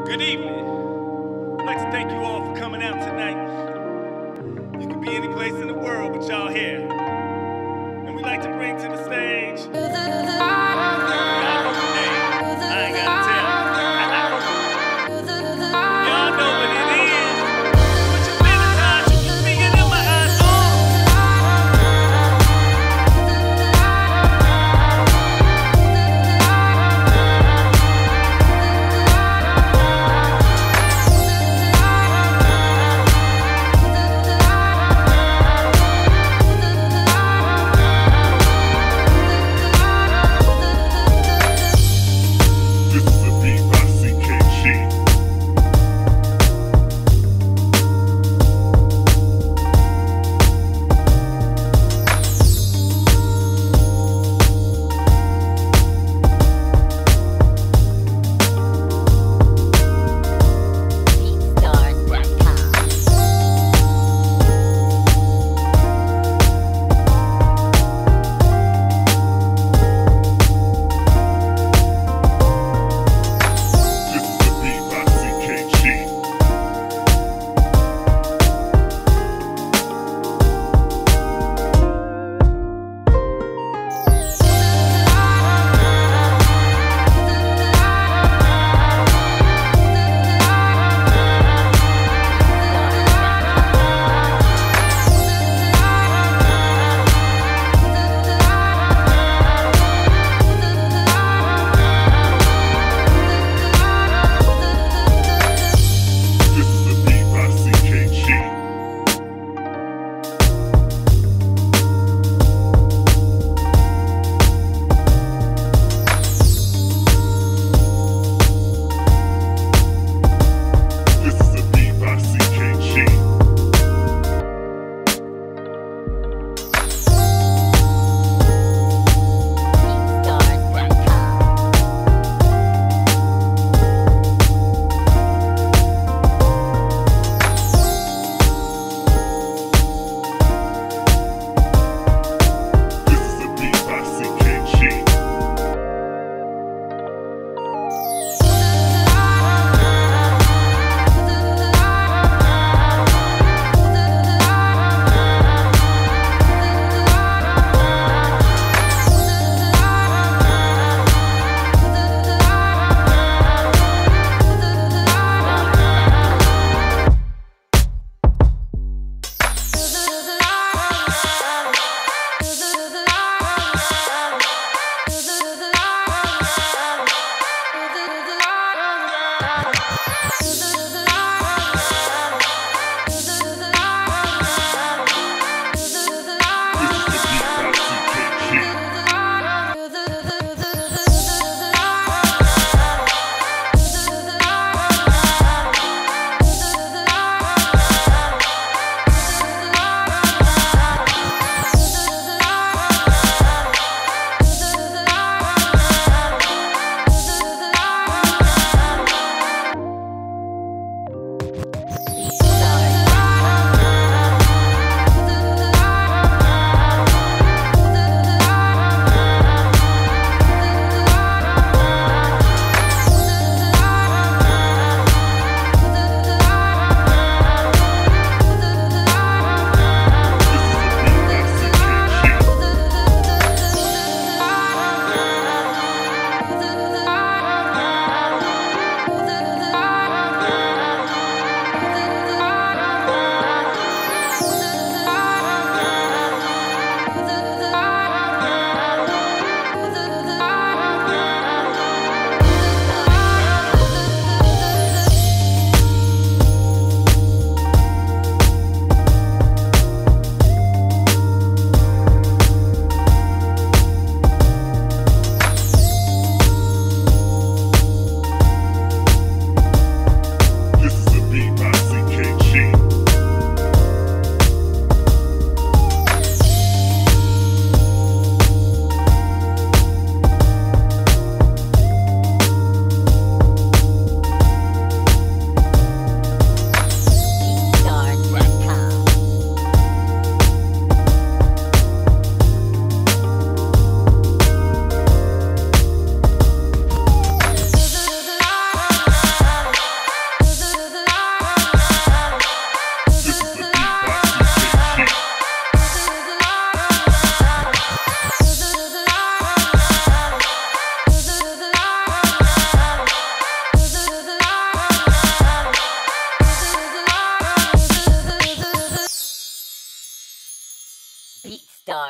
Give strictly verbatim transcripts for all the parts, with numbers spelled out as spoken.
Good evening. I'd like to thank you all for coming out tonight. You could be any place in the world, but y'all here. And we like to bring to the stage. Y'all know the name. I ain't gotta tell. Y'all know what it is. Put your feelings out, you can see it in my eyes.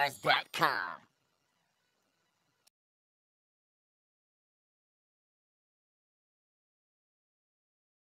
Bars dot com.